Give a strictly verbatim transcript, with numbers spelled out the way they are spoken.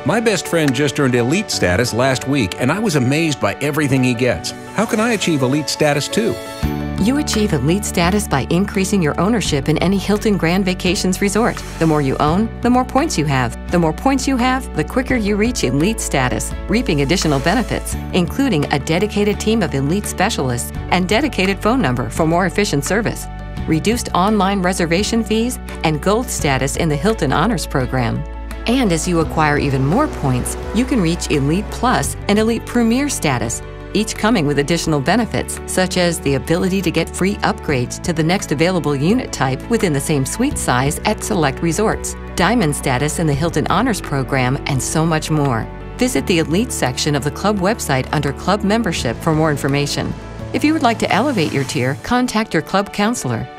My best friend just earned Elite status last week, and I was amazed by everything he gets. How can I achieve Elite status too? You achieve Elite status by increasing your ownership in any Hilton Grand Vacations resort. The more you own, the more points you have. The more points you have, the quicker you reach Elite status, reaping additional benefits, including a dedicated team of Elite specialists and dedicated phone number for more efficient service, reduced online reservation fees, and gold status in the Hilton Honors Program. And as you acquire even more points, you can reach Elite Plus and Elite Premier status, each coming with additional benefits, such as the ability to get free upgrades to the next available unit type within the same suite size at select resorts, Diamond status in the Hilton Honors Program, and so much more. Visit the Elite section of the club website under Club Membership for more information. If you would like to elevate your tier, contact your club counselor.